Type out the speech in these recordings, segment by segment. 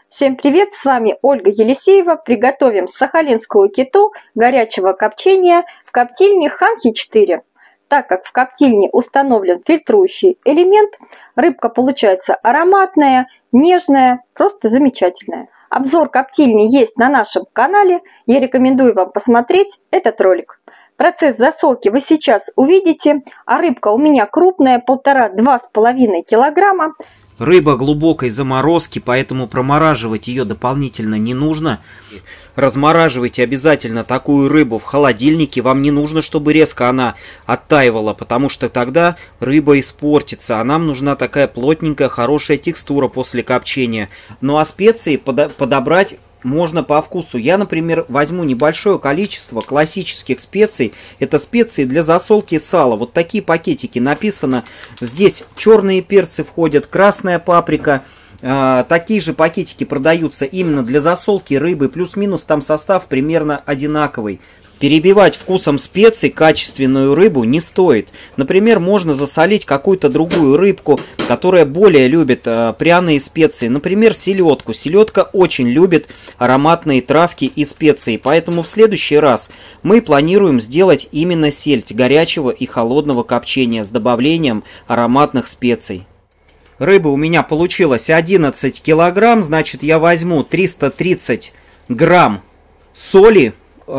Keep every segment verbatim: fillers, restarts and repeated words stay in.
Всем привет, с вами Ольга Елисеева. Приготовим сахалинскую киту горячего копчения в коптильне Ханхи четыре. Так как в коптильне установлен фильтрующий элемент, рыбка получается ароматная, нежная, просто замечательная. Обзор коптильни есть на нашем канале, я рекомендую вам посмотреть этот ролик. Процесс засолки вы сейчас увидите, а рыбка у меня крупная, полтора-два с половиной килограмма. Рыба глубокой заморозки, поэтому промораживать ее дополнительно не нужно. Размораживайте обязательно такую рыбу в холодильнике. Вам не нужно, чтобы резко она оттаивала, потому что тогда рыба испортится. А нам нужна такая плотненькая, хорошая текстура после копчения. Ну а специи подобрать можно по вкусу. Я, например, возьму небольшое количество классических специй. Это специи для засолки сала. Вот такие пакетики. Написано здесь черные перцы входят, красная паприка. А, такие же пакетики продаются именно для засолки рыбы. Плюс-минус там состав примерно одинаковый. Перебивать вкусом специй качественную рыбу не стоит. Например, можно засолить какую-то другую рыбку, которая более любит э, пряные специи. Например, селедку. Селедка очень любит ароматные травки и специи. Поэтому в следующий раз мы планируем сделать именно сельдь горячего и холодного копчения с добавлением ароматных специй. Рыбы у меня получилось одиннадцать килограмм. Значит, я возьму триста тридцать грамм соли.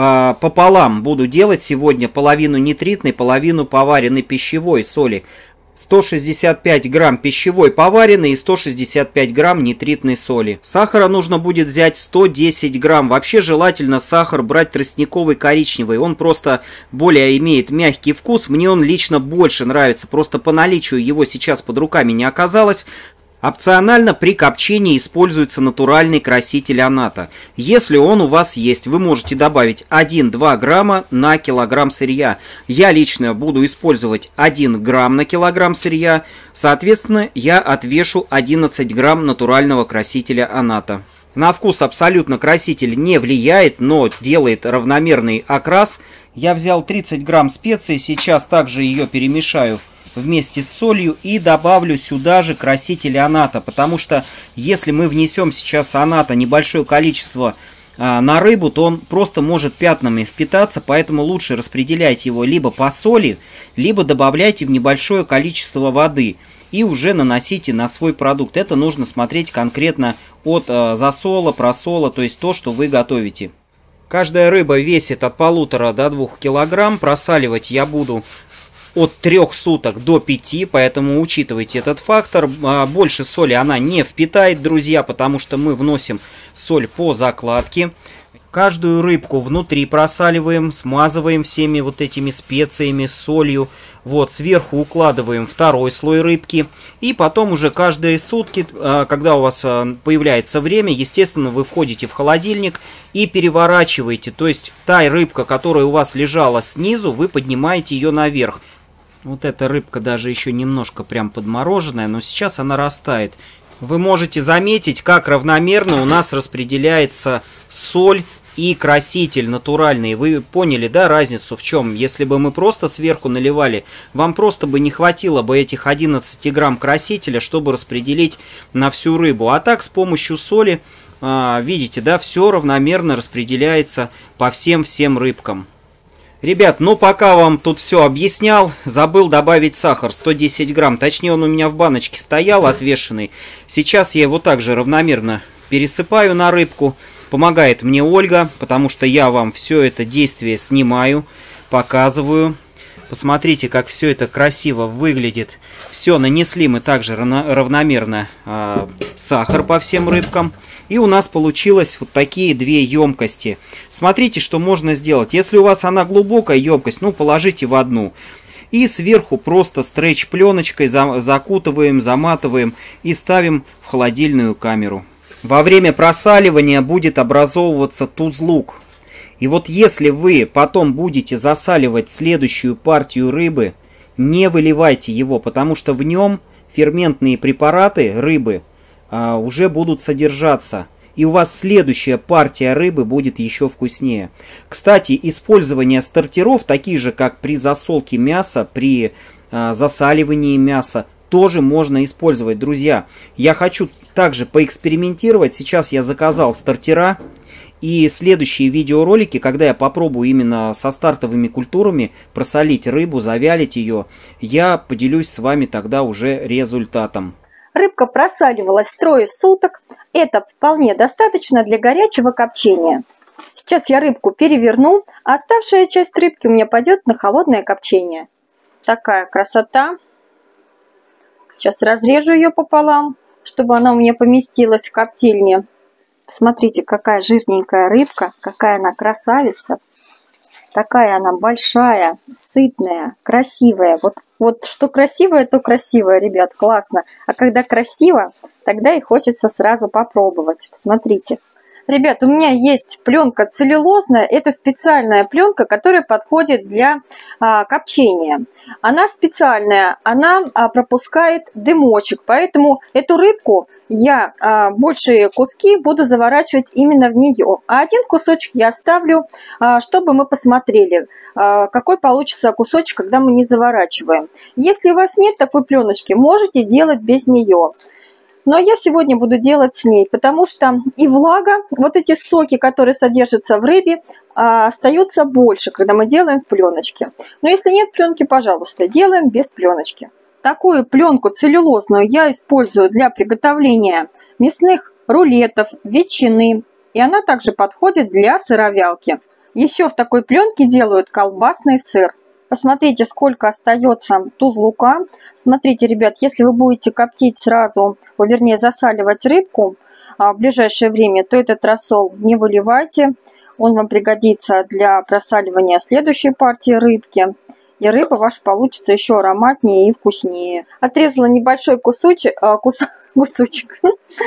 Пополам буду делать сегодня половину нитритной, половину поваренной пищевой соли. сто шестьдесят пять грамм пищевой поваренной и сто шестьдесят пять грамм нитритной соли. Сахара нужно будет взять сто десять грамм. Вообще желательно сахар брать тростниковый коричневый. Он просто более имеет мягкий вкус. Мне он лично больше нравится. Просто по наличию его сейчас под руками не оказалось. Опционально при копчении используется натуральный краситель анато. Если он у вас есть, вы можете добавить один-два грамма на килограмм сырья. Я лично буду использовать один грамм на килограмм сырья. Соответственно, я отвешу одиннадцать грамм натурального красителя анато. На вкус абсолютно краситель не влияет, но делает равномерный окрас. Я взял тридцать грамм специй, сейчас также ее перемешаю вместе с солью и добавлю сюда же краситель анато, потому что если мы внесем сейчас анато небольшое количество а, на рыбу, то он просто может пятнами впитаться, поэтому лучше распределяйте его либо по соли, либо добавляйте в небольшое количество воды и уже наносите на свой продукт. Это нужно смотреть конкретно от а, засола, просола, то есть то, что вы готовите. Каждая рыба весит от полутора до двух килограмм, просаливать я буду от трёх суток до пяти, поэтому учитывайте этот фактор. Больше соли она не впитает, друзья, потому что мы вносим соль по закладке. Каждую рыбку внутри просаливаем, смазываем всеми вот этими специями, солью. Вот, сверху укладываем второй слой рыбки. И потом уже каждые сутки, когда у вас появляется время, естественно, вы входите в холодильник и переворачиваете. То есть та рыбка, которая у вас лежала снизу, вы поднимаете ее наверх. Вот эта рыбка даже еще немножко прям подмороженная, но сейчас она растает. Вы можете заметить, как равномерно у нас распределяется соль и краситель натуральный. Вы поняли, да, разницу в чем? Если бы мы просто сверху наливали, вам просто бы не хватило бы этих одиннадцати грамм красителя, чтобы распределить на всю рыбу. А так с помощью соли, видите, да, все равномерно распределяется по всем-всем рыбкам. Ребят, ну пока вам тут все объяснял, забыл добавить сахар, сто десять грамм. Точнее, он у меня в баночке стоял отвешенный. Сейчас я его также равномерно пересыпаю на рыбку. Помогает мне Ольга, потому что я вам все это действие снимаю, показываю. Посмотрите, как все это красиво выглядит. Все, нанесли мы также равномерно э, сахар по всем рыбкам. И у нас получилось вот такие две емкости. Смотрите, что можно сделать. Если у вас она глубокая емкость, ну положите в одну. И сверху просто стретч-пленочкой закутываем, заматываем и ставим в холодильную камеру. Во время просаливания будет образовываться тузлук. И вот если вы потом будете засаливать следующую партию рыбы, не выливайте его, потому что в нем ферментные препараты рыбы а, уже будут содержаться. И у вас следующая партия рыбы будет еще вкуснее. Кстати, использование стартеров, такие же как при засолке мяса, при а, засаливании мяса, тоже можно использовать, друзья. Я хочу также поэкспериментировать. Сейчас я заказал стартера. И следующие видеоролики, когда я попробую именно со стартовыми культурами просолить рыбу, завялить ее, я поделюсь с вами тогда уже результатом. Рыбка просаливалась трое суток. Это вполне достаточно для горячего копчения. Сейчас я рыбку переверну, а оставшая часть рыбки у меня пойдет на холодное копчение. Такая красота. Сейчас разрежу ее пополам, чтобы она у меня поместилась в коптильне. Посмотрите, какая жирненькая рыбка, какая она красавица. Такая она большая, сытная, красивая. Вот, вот что красивое, то красивое, ребят, классно. А когда красиво, тогда и хочется сразу попробовать. Посмотрите. Ребят, у меня есть пленка целлюлозная. Это специальная пленка, которая подходит для а, копчения. Она специальная, она а, пропускает дымочек. Поэтому эту рыбку я а, большие куски буду заворачивать именно в нее. А один кусочек я оставлю, а, чтобы мы посмотрели, а, какой получится кусочек, когда мы не заворачиваем. Если у вас нет такой пленочки, можете делать без нее. Но я сегодня буду делать с ней, потому что и влага, вот эти соки, которые содержатся в рыбе, остаются больше, когда мы делаем в пленочке. Но если нет пленки, пожалуйста, делаем без пленочки. Такую пленку целлюлозную я использую для приготовления мясных рулетов, ветчины. И она также подходит для сыровялки. Еще в такой пленке делают колбасный сыр. Посмотрите, сколько остается тузлука. Смотрите, ребят, если вы будете коптить сразу, вернее засаливать рыбку а, в ближайшее время, то этот рассол не выливайте. Он вам пригодится для просаливания следующей партии рыбки. И рыба ваша получится еще ароматнее и вкуснее. Отрезала небольшой кусочек, а, кус, кусочек,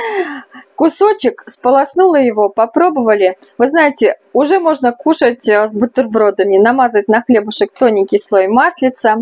кусочек, сполоснула его, попробовали. Вы знаете, уже можно кушать с бутербродами, намазать на хлебушек тоненький слой маслица.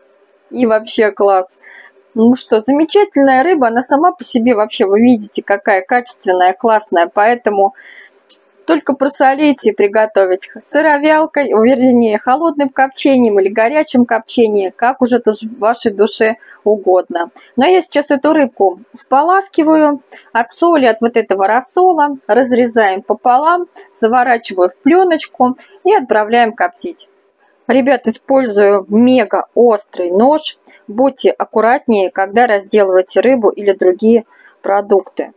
И вообще класс. Ну что, замечательная рыба, она сама по себе вообще, вы видите, какая качественная, классная. Поэтому только просолите и приготовить сыровялкой, вернее, холодным копчением или горячим копчением, как уже вашей душе угодно. Но я сейчас эту рыбку споласкиваю от соли, от вот этого рассола, разрезаем пополам, заворачиваю в пленочку и отправляем коптить. Ребят, использую мега острый нож. Будьте аккуратнее, когда разделываете рыбу или другие продукты.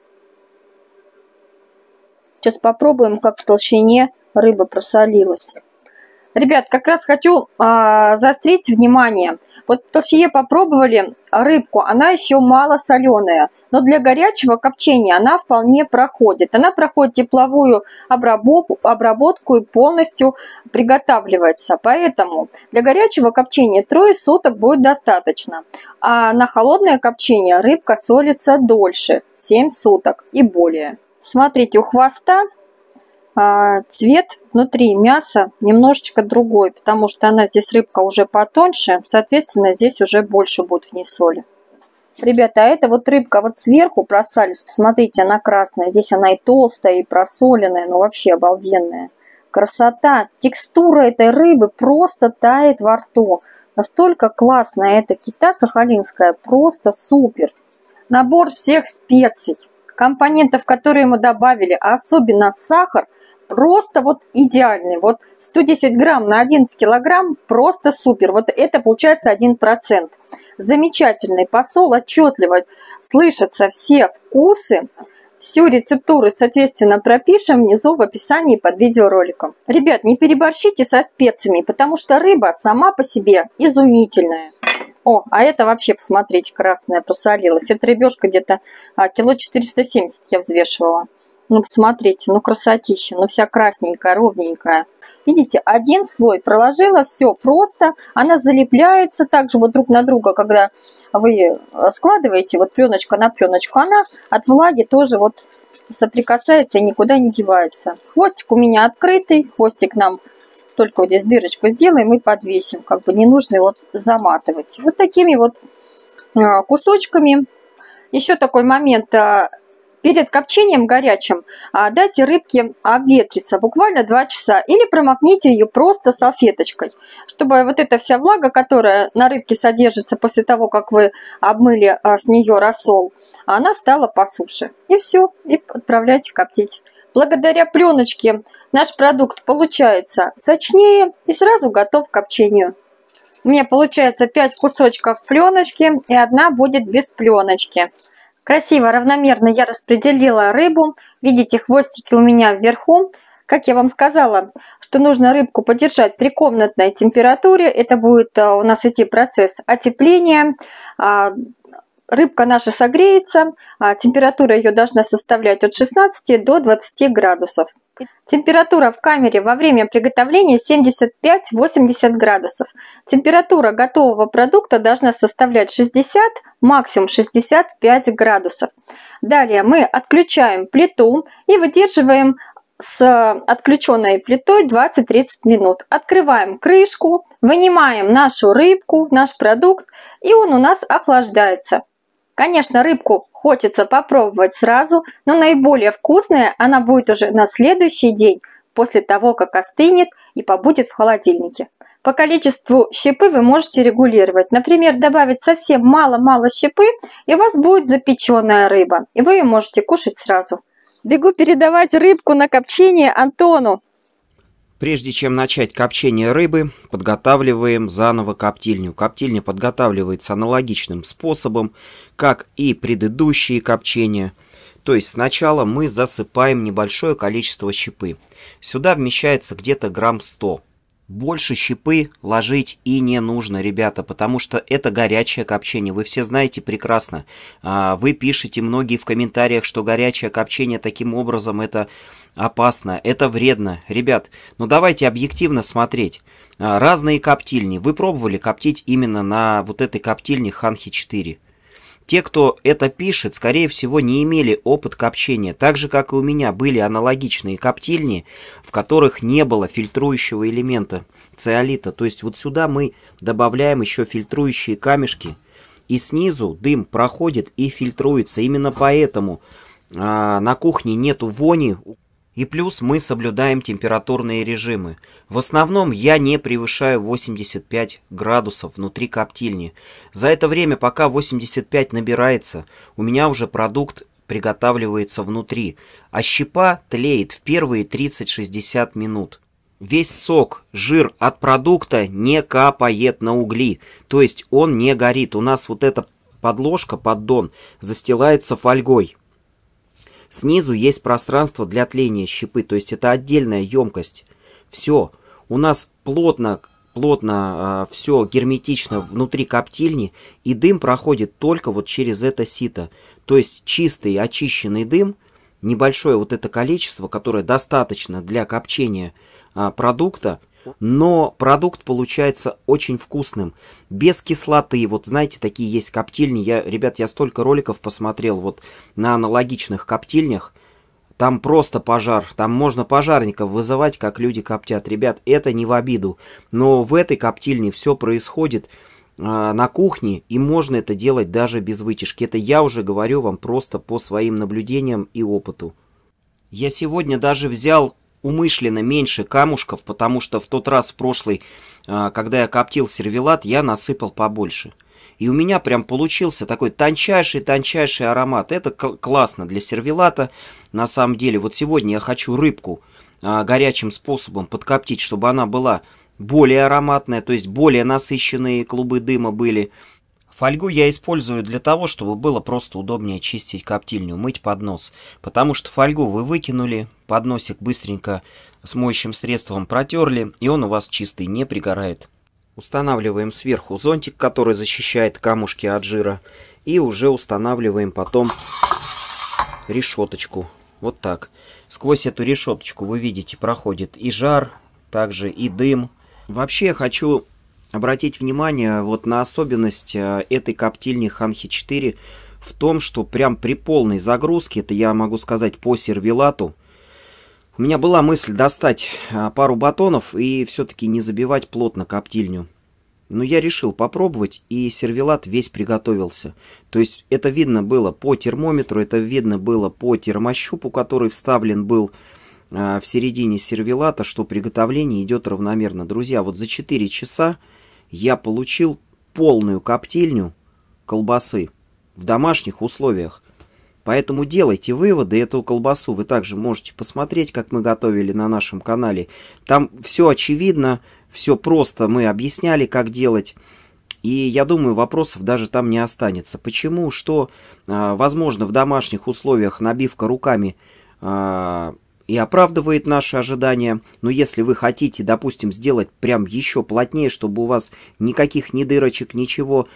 Сейчас попробуем, как в толщине рыба просолилась. Ребят, как раз хочу а, заострить внимание. Вот в толщине попробовали рыбку, она еще мало соленая. Но для горячего копчения она вполне проходит. Она проходит тепловую обработку, обработку и полностью приготавливается. Поэтому для горячего копчения трое суток будет достаточно. А на холодное копчение рыбка солится дольше, семь суток и более. Смотрите, у хвоста а, цвет внутри мяса немножечко другой, потому что она здесь рыбка уже потоньше, соответственно, здесь уже больше будет в ней соли. Ребята, а это вот рыбка вот сверху просалилась, посмотрите, она красная, здесь она и толстая, и просоленная, ну вообще обалденная. Красота, текстура этой рыбы просто тает во рту. Настолько классная эта кита сахалинская, просто супер. Набор всех специй, компонентов, которые мы добавили, а особенно сахар, просто вот идеальный. Вот сто десять грамм на одиннадцать килограмм, просто супер. Вот это получается один процент. Замечательный посол, отчетливо слышатся все вкусы. Всю рецептуру, соответственно, пропишем внизу в описании под видеороликом. Ребят, не переборщите со специями, потому что рыба сама по себе изумительная. О, а это вообще, посмотрите, красная просолилась. Это рыбешка где-то а, кило четыреста семьдесят я взвешивала. Ну, посмотрите, ну красотища, ну вся красненькая, ровненькая. Видите, один слой проложила, все просто. Она залепляется также вот друг на друга, когда вы складываете вот пленочка на пленочку. Она от влаги тоже вот соприкасается и никуда не девается. Хвостик у меня открытый, хвостик нам только вот здесь дырочку сделаем и подвесим. Как бы не нужно его заматывать. Вот такими вот кусочками. Еще такой момент. перед копчением горячим а, дайте рыбке обветриться буквально два часа или промокните ее просто салфеточкой, чтобы вот эта вся влага, которая на рыбке содержится после того, как вы обмыли а, с нее рассол, она стала по суше. И все, и отправляйте коптить. Благодаря пленочке наш продукт получается сочнее и сразу готов к копчению. У меня получается пять кусочков пленочки и одна будет без пленочки. Красиво, равномерно я распределила рыбу. Видите, хвостики у меня вверху. Как я вам сказала, что нужно рыбку подержать при комнатной температуре. Это будет у нас идти процесс отепления. Рыбка наша согреется, а температура ее должна составлять от шестнадцати до двадцати градусов. Температура в камере во время приготовления семьдесят пять — восемьдесят градусов. Температура готового продукта должна составлять шестьдесят, максимум шестьдесят пять градусов. Далее мы отключаем плиту и выдерживаем с отключенной плитой двадцать-тридцать минут. Открываем крышку, вынимаем нашу рыбку, наш продукт, и он у нас охлаждается. Конечно, рыбку хочется попробовать сразу, но наиболее вкусная она будет уже на следующий день, после того, как остынет и побудет в холодильнике. По количеству щепы вы можете регулировать. Например, добавить совсем мало-мало щепы, и у вас будет запеченная рыба, и вы ее можете кушать сразу. Бегу передавать рыбку на копчение Антону. Прежде чем начать копчение рыбы, подготавливаем заново коптильню. Коптильня подготавливается аналогичным способом, как и предыдущие копчения. То есть сначала мы засыпаем небольшое количество щепы. Сюда вмещается где-то грамм сто. Больше щепы ложить и не нужно, ребята, потому что это горячее копчение. Вы все знаете прекрасно. Вы пишете многие в комментариях, что горячее копчение таким образом это опасно, это вредно. Ребят, ну давайте объективно смотреть. Разные коптильни. Вы пробовали коптить именно на вот этой коптильне Ханхи четыре? Те, кто это пишет, скорее всего, не имели опыт копчения. Так же, как и у меня, были аналогичные коптильни, в которых не было фильтрующего элемента циолита. То есть вот сюда мы добавляем еще фильтрующие камешки. И снизу дым проходит и фильтруется. Именно поэтому а, на кухне нету вони. И плюс мы соблюдаем температурные режимы. В основном я не превышаю восемьдесят пять градусов внутри коптильни. За это время, пока восемьдесят пять набирается, у меня уже продукт приготавливается внутри. А щепа тлеет в первые тридцать-шестьдесят минут. Весь сок, жир от продукта не капает на угли. То есть он не горит. У нас вот эта подложка, поддон, застилается фольгой. Снизу есть пространство для тления щепы, то есть это отдельная емкость. Все, у нас плотно, плотно э, все герметично внутри коптильни, и дым проходит только вот через это сито. То есть чистый очищенный дым, небольшое вот это количество, которое достаточно для копчения э, продукта, но продукт получается очень вкусным, без кислоты. Вот знаете, такие есть коптильни. Я, ребят, я столько роликов посмотрел вот на аналогичных коптильнях. Там просто пожар. Там можно пожарников вызывать, как люди коптят. Ребят, это не в обиду. Но в этой коптильне все происходит э, на кухне, и можно это делать даже без вытяжки. Это я уже говорю вам просто по своим наблюдениям и опыту. Я сегодня даже взял умышленно меньше камушков, потому что в тот раз в прошлый, когда я коптил сервелат, я насыпал побольше. И у меня прям получился такой тончайший-тончайший аромат. Это классно для сервелата. На самом деле, вот сегодня я хочу рыбку горячим способом подкоптить, чтобы она была более ароматная, то есть более насыщенные клубы дыма были. Фольгу я использую для того, чтобы было просто удобнее чистить коптильню, мыть поднос. Потому что фольгу вы выкинули, подносик быстренько с моющим средством протерли, и он у вас чистый, не пригорает. Устанавливаем сверху зонтик, который защищает камушки от жира. И уже устанавливаем потом решеточку. Вот так. Сквозь эту решеточку, вы видите, проходит и жар, также и дым. Вообще я хочу обратить внимание вот на особенность этой коптильни Ханхи четыре в том, что прям при полной загрузке, это я могу сказать по сервелату, у меня была мысль достать пару батонов и все-таки не забивать плотно коптильню. Но я решил попробовать, и сервелат весь приготовился. То есть это видно было по термометру, это видно было по термощупу, который вставлен был э, в середине сервелата, что приготовление идет равномерно. Друзья, вот за четыре часа я получил полную коптильню колбасы в домашних условиях. Поэтому делайте выводы. Эту колбасу вы также можете посмотреть, как мы готовили на нашем канале. Там все очевидно, все просто. Мы объясняли, как делать. И я думаю, вопросов даже там не останется. Почему? Что, возможно, в домашних условиях набивка руками и оправдывает наши ожидания. Но если вы хотите, допустим, сделать прям еще плотнее, чтобы у вас никаких ни дырочек, ничего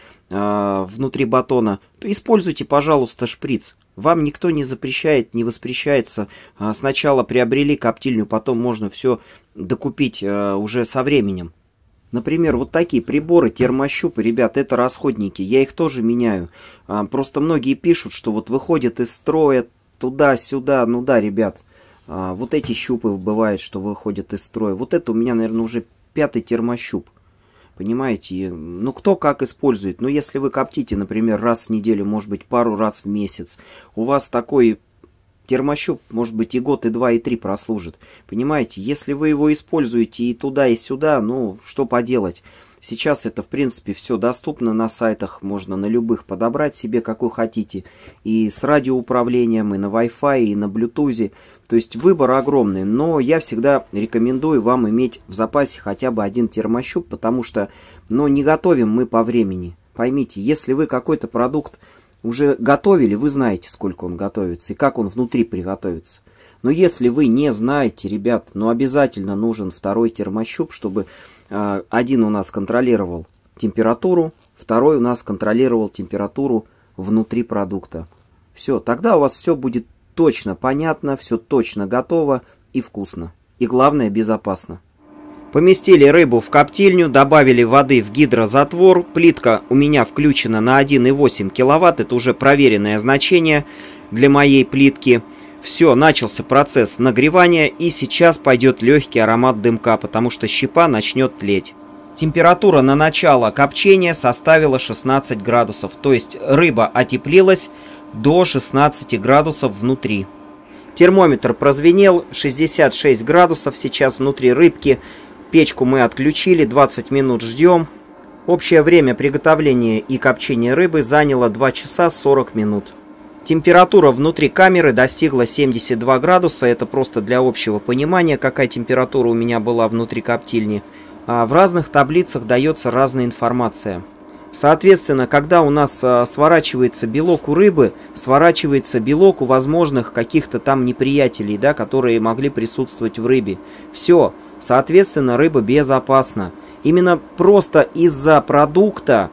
внутри батона, то используйте, пожалуйста, шприц. Вам никто не запрещает, не воспрещается. Сначала приобрели коптильню, потом можно все докупить уже со временем. Например, вот такие приборы, термощупы, ребят, это расходники. Я их тоже меняю. Просто многие пишут, что вот выходят из строя туда-сюда. Ну да, ребят, вот эти щупы бывает, что выходят из строя. Вот это у меня, наверное, уже пятый термощуп. Понимаете, ну кто как использует. Но если вы коптите, например, раз в неделю, может быть, пару раз в месяц, у вас такой термощуп, может быть, и год, и два, и три прослужит. Понимаете, если вы его используете и туда, и сюда, ну, что поделать. Сейчас это, в принципе, все доступно на сайтах, можно на любых подобрать себе, какой хотите. И с радиоуправлением, и на Wi-Fi, и на Bluetooth. То есть выбор огромный, но я всегда рекомендую вам иметь в запасе хотя бы один термощуп, потому что, ну, не готовим мы по времени. Поймите, если вы какой-то продукт уже готовили, вы знаете, сколько он готовится и как он внутри приготовится. Но если вы не знаете, ребят, ну, обязательно нужен второй термощуп, чтобы э, один у нас контролировал температуру, второй у нас контролировал температуру внутри продукта. Все, тогда у вас все будет точно понятно, все точно готово и вкусно. И главное, безопасно. Поместили рыбу в коптильню, добавили воды в гидрозатвор. Плитка у меня включена на один и восемь киловатт. Это уже проверенное значение для моей плитки. Все, начался процесс нагревания. И сейчас пойдет легкий аромат дымка, потому что щепа начнет тлеть. Температура на начало копчения составила шестнадцать градусов. То есть рыба отеплилась до шестнадцати градусов внутри. Термометр прозвенел, шестьдесят шесть градусов сейчас внутри рыбки. Печку мы отключили, двадцать минут ждем. Общее время приготовления и копчения рыбы заняло два часа сорок минут. Температура внутри камеры достигла семидесяти двух градусов. Это просто для общего понимания, какая температура у меня была внутри коптильни. А в разных таблицах дается разная информация. Соответственно, когда у нас а, сворачивается белок у рыбы, сворачивается белок у возможных каких-то там неприятелей, да, которые могли присутствовать в рыбе. Все, соответственно, рыба безопасна. Именно просто из-за продукта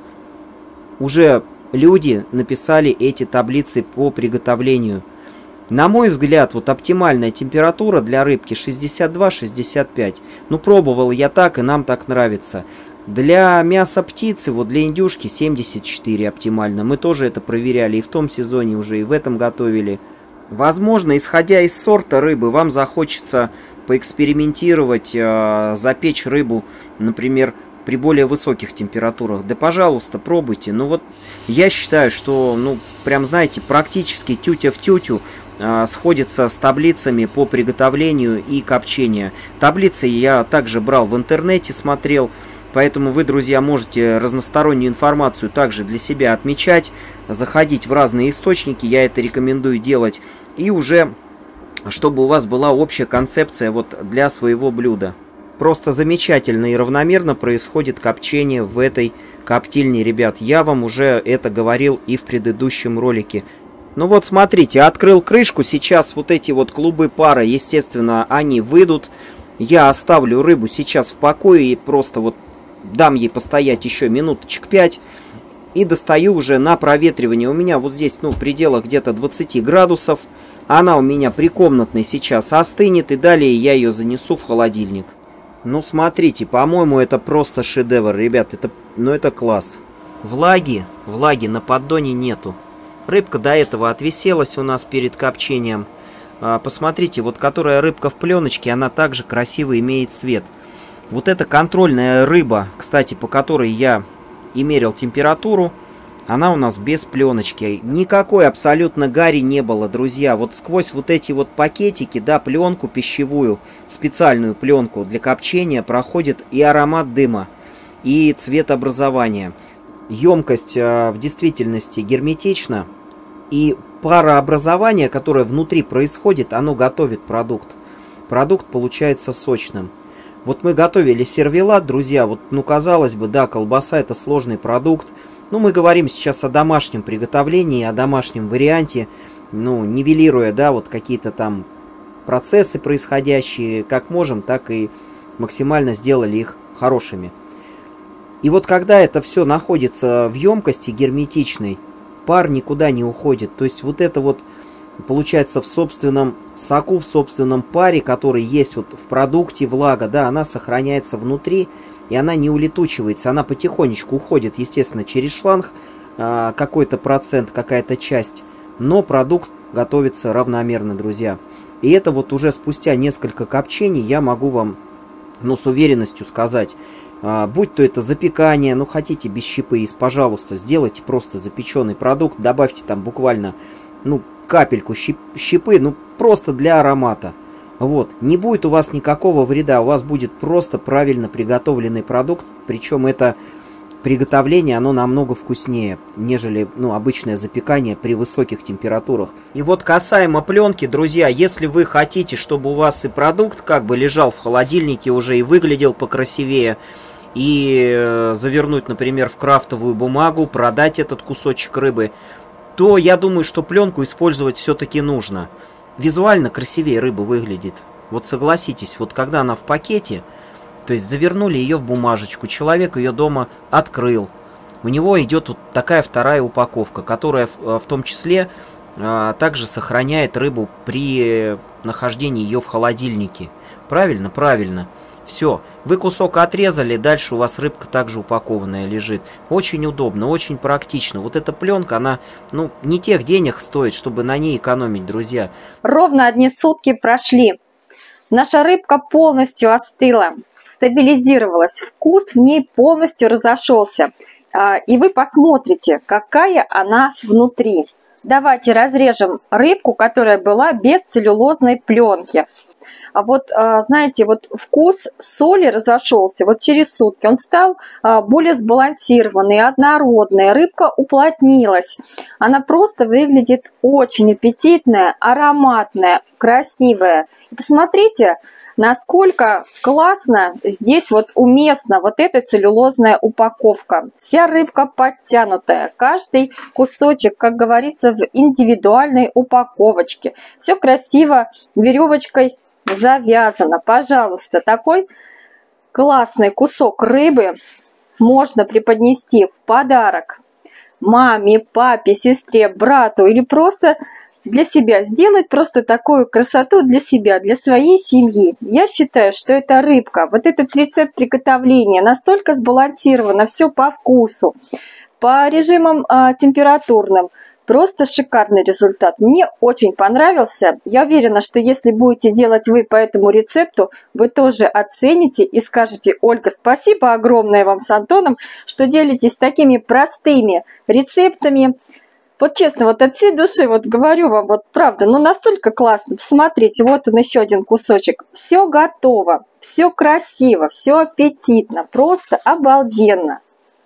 уже люди написали эти таблицы по приготовлению. На мой взгляд, вот оптимальная температура для рыбки шестьдесят два — шестьдесят пять. Ну, пробовал я так, и нам так нравится. Для мяса птицы, вот для индюшки семьдесят четыре оптимально. Мы тоже это проверяли и в том сезоне уже, и в этом готовили. Возможно, исходя из сорта рыбы, вам захочется поэкспериментировать, э, запечь рыбу, например, при более высоких температурах. Да, пожалуйста, пробуйте. Ну вот, я считаю, что, ну, прям, знаете, практически тютя в тютю э, сходится с таблицами по приготовлению и копчению. Таблицы я также брал в интернете, смотрел. Поэтому вы, друзья, можете разностороннюю информацию также для себя отмечать, заходить в разные источники, я это рекомендую делать, и уже, чтобы у вас была общая концепция вот для своего блюда. Просто замечательно и равномерно происходит копчение в этой коптильне, ребят. Я вам уже это говорил и в предыдущем ролике. Ну вот смотрите, открыл крышку, сейчас вот эти вот клубы пара, естественно, они выйдут. Я оставлю рыбу сейчас в покое и просто вот дам ей постоять еще минуточек пять. И достаю уже на проветривание. У меня вот здесь, ну, в пределах где-то двадцати градусов. Она у меня при комнатной сейчас остынет. И далее я ее занесу в холодильник. Ну, смотрите, по-моему, это просто шедевр, ребят. Это, ну, это класс. Влаги, влаги на поддоне нету. Рыбка до этого отвиселась у нас перед копчением. А, посмотрите, вот которая рыбка в пленочке, она также красиво имеет цвет. Вот эта контрольная рыба, кстати, по которой я и мерил температуру, она у нас без пленочки. Никакой абсолютно гари не было, друзья. Вот сквозь вот эти вот пакетики, да, пленку пищевую, специальную пленку для копчения, проходит и аромат дыма, и цветообразование. Емкость э, в действительности герметична, и парообразование, которое внутри происходит, оно готовит продукт. Продукт получается сочным. Вот мы готовили сервелат, друзья, вот, ну, казалось бы, да, колбаса это сложный продукт. Ну, мы говорим сейчас о домашнем приготовлении, о домашнем варианте, ну, нивелируя, да, вот какие-то там процессы происходящие, как можем, так и максимально сделали их хорошими. И вот когда это все находится в емкости герметичной, пар никуда не уходит. То есть вот это вот получается в собственном соку, в собственном паре, который есть вот в продукте, влага, да, она сохраняется внутри, и она не улетучивается. Она потихонечку уходит, естественно, через шланг, э, какой-то процент, какая-то часть, но продукт готовится равномерно, друзья. И это вот уже спустя несколько копчений я могу вам, ну, с уверенностью сказать, э, будь то это запекание, ну, хотите без щепы, пожалуйста, сделайте просто запеченный продукт, добавьте там буквально, ну, капельку щепы, ну, просто для аромата. Вот, не будет у вас никакого вреда, у вас будет просто правильно приготовленный продукт, причем это приготовление, оно намного вкуснее, нежели, ну, обычное запекание при высоких температурах. И вот касаемо пленки, друзья, если вы хотите, чтобы у вас и продукт как бы лежал в холодильнике уже и выглядел покрасивее, и э, завернуть, например, в крафтовую бумагу, продать этот кусочек рыбы, то я думаю, что пленку использовать все-таки нужно. Визуально красивее рыба выглядит. Вот согласитесь, вот когда она в пакете, то есть завернули ее в бумажечку, человек ее дома открыл. У него идет вот такая вторая упаковка, которая в, в том числе а, также сохраняет рыбу при нахождении ее в холодильнике. Правильно? Правильно. Все, вы кусок отрезали, дальше у вас рыбка также упакованная лежит. Очень удобно, очень практично. Вот эта пленка, она, ну, не тех денег стоит, чтобы на ней экономить, друзья. Ровно одни сутки прошли. Наша рыбка полностью остыла, стабилизировалась, вкус в ней полностью разошелся. И вы посмотрите, какая она внутри. Давайте разрежем рыбку, которая была без целлюлозной пленки. А вот, знаете, вот вкус соли разошелся вот через сутки. Он стал более сбалансированный, однородный. Рыбка уплотнилась. Она просто выглядит очень аппетитная, ароматная, красивая. И посмотрите, насколько классно здесь вот уместна вот эта целлюлозная упаковка. Вся рыбка подтянутая. Каждый кусочек, как говорится, в индивидуальной упаковочке. Все красиво веревочкой завязано. Пожалуйста, такой классный кусок рыбы можно преподнести в подарок маме, папе, сестре, брату или просто для себя. Сделать просто такую красоту для себя, для своей семьи. Я считаю, что эта рыбка, вот этот рецепт приготовления настолько сбалансировано, все по вкусу, по режимам а, температурным. Просто шикарный результат. Мне очень понравился. Я уверена, что если будете делать вы по этому рецепту, вы тоже оцените и скажете: Ольга, спасибо огромное вам с Антоном, что делитесь такими простыми рецептами. Вот честно, вот от всей души, вот говорю вам, вот правда, ну настолько классно. Посмотрите, вот он еще один кусочек. Все готово, все красиво, все аппетитно, просто обалденно.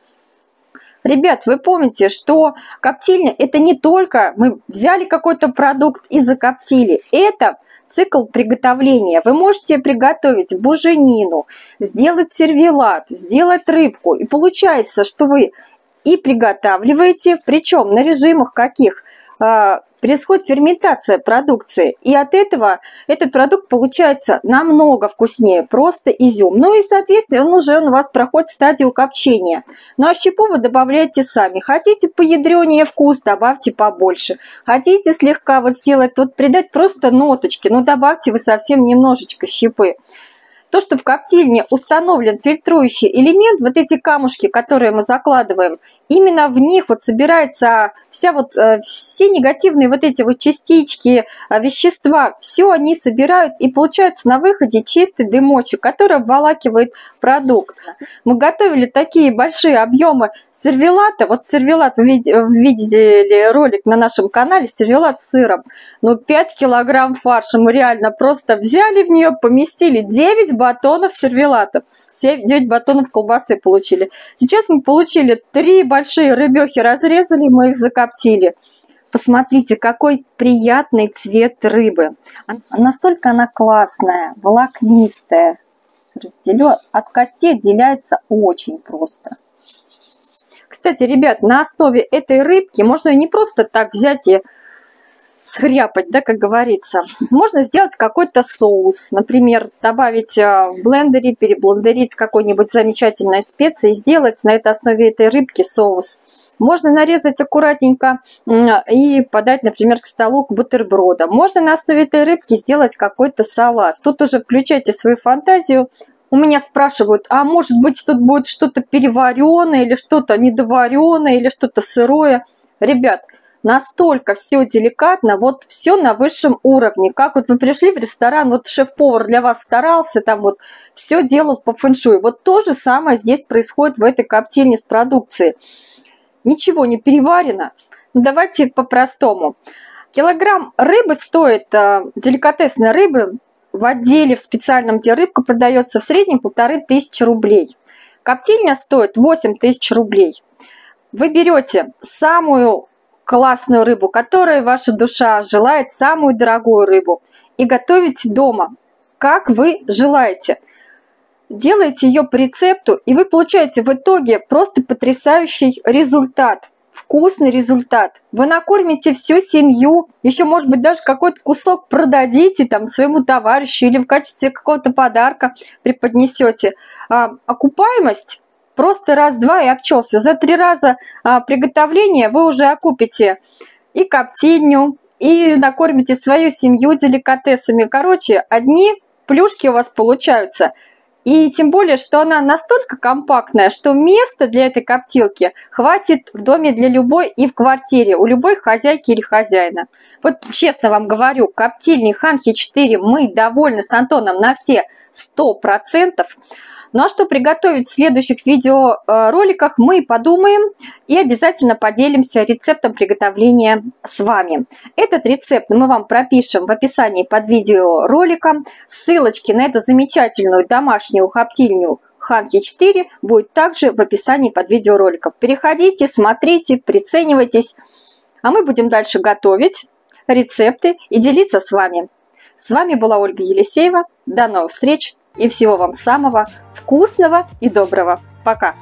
Ребят, вы помните, что коптильня — это не только мы взяли какой-то продукт и закоптили. Это цикл приготовления. Вы можете приготовить буженину, сделать сервелат, сделать рыбку. И получается, что вы и приготавливаете, причем на режимах каких? Происходит ферментация продукции, и от этого этот продукт получается намного вкуснее, просто изюм. Ну и, соответственно, он уже у вас проходит стадию копчения. Ну а щепу вы добавляете сами. Хотите поядренее вкус, добавьте побольше. Хотите слегка вот сделать, вот придать просто ноточки, ну добавьте вы совсем немножечко щепы. То, что в коптильне установлен фильтрующий элемент, вот эти камушки, которые мы закладываем, именно в них вот собирается вся вот, все негативные вот эти вот частички, вещества, все они собирают, и получается на выходе чистый дымочек, который обволакивает продукт. Мы готовили такие большие объемы сервелата. Вот сервелат, вы видели ролик на нашем канале, сервелат с сыром. Ну, пять килограмм фарша мы реально просто взяли в нее, поместили девять батонов сервелатов, девять батонов колбасы получили. Сейчас мы получили три большие рыбехи, разрезали, мы их закоптили. Посмотрите, какой приятный цвет рыбы. Настолько она классная, волокнистая. Разделю, от костей отделяется очень просто. Кстати, ребят, на основе этой рыбки можно ее не просто так взять и схряпать, да, как говорится. Можно сделать какой-то соус. Например, добавить в блендере, переблендерить какой-нибудь замечательной специи и сделать на этой основе этой рыбки соус. Можно нарезать аккуратненько и подать, например, к столу к бутербродам. Можно на основе этой рыбки сделать какой-то салат. Тут уже включайте свою фантазию. У меня спрашивают, а может быть тут будет что-то переваренное, или что-то недоваренное, или что-то сырое. Ребят, настолько все деликатно, вот все на высшем уровне. Как вот вы пришли в ресторан, вот шеф-повар для вас старался, там вот все делал по фэншуй. Вот то же самое здесь происходит в этой коптильне с продукцией. Ничего не переварено. Ну, давайте по-простому. Килограмм рыбы стоит, деликатесной рыбы, в отделе в специальном, где рыбка продается, в среднем полторы тысячи рублей. Коптильня стоит восемь тысяч рублей. Вы берете самую классную рыбу, которой ваша душа желает, самую дорогую рыбу, и готовите дома, как вы желаете. Делаете ее по рецепту, и вы получаете в итоге просто потрясающий результат. Вкусный результат. Вы накормите всю семью, еще, может быть, даже какой-то кусок продадите там своему товарищу или в качестве какого-то подарка преподнесете. А, окупаемость просто раз-два и обчелся. За три раза а, приготовления вы уже окупите и коптильню, и накормите свою семью деликатесами. Короче, одни плюшки у вас получаются. И тем более, что она настолько компактная, что места для этой коптилки хватит в доме для любой и в квартире, у любой хозяйки или хозяина. Вот честно вам говорю, коптильни Ханхи четыре мы довольны с Антоном на все сто процентов. Ну а что приготовить в следующих видеороликах, мы подумаем и обязательно поделимся рецептом приготовления с вами. Этот рецепт мы вам пропишем в описании под видеороликом. Ссылочки на эту замечательную домашнюю коптильню Ханхи четыре будет также в описании под видеороликом. Переходите, смотрите, приценивайтесь. А мы будем дальше готовить рецепты и делиться с вами. С вами была Ольга Елисеева. До новых встреч! И всего вам самого вкусного и доброго. Пока!